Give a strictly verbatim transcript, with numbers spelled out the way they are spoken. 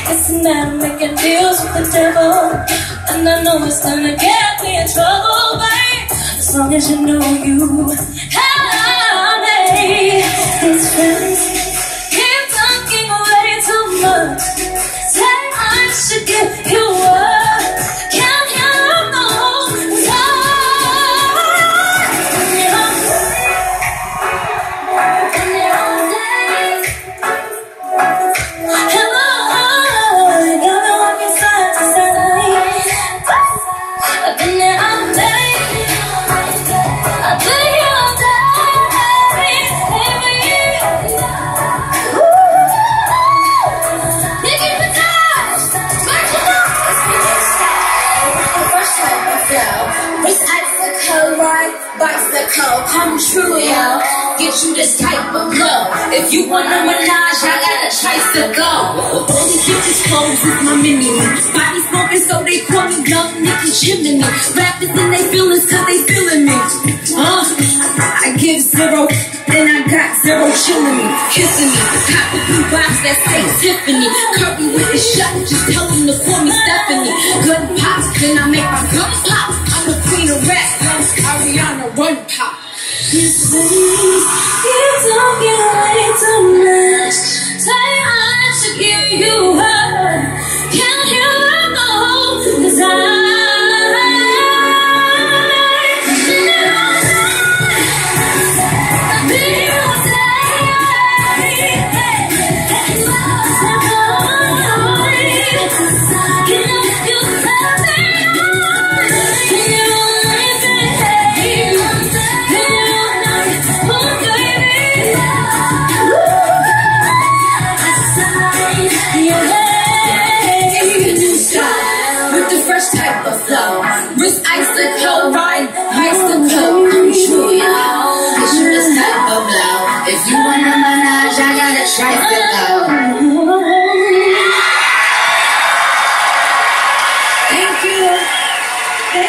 Kissing and making deals with the devil, and I know it's gonna get me in trouble, babe. As long as you know you have me. These friends keep talking way too much. Say I should give you up. Can't hear no time. In your own days. Hello, you got me walking side to side. I've been there all day. I've been here all day, baby. You give me touch, touch it up. The first time I fell, this icicle right, bicycle, come true, yo. Get you this type of glow. If you want a menage, I got a tricycle. All these bitches clothes is my mini. Body smoking, so they call me young Nicky Chimney. Rappers in they feelings, cause they feeling me. Uh, I give zero, then I got zero chilling me, kissing me. Cop a blue box that say Tiffany. Curry with the shot, just tell them to call me Stephanie. Good pop, then I make my gun pop. I'm the queen of rap, Ariana Run Pop. These things keep talking way too much. Say I should give you up. Can't hear them all, cause I Type of flow, wrist icicle,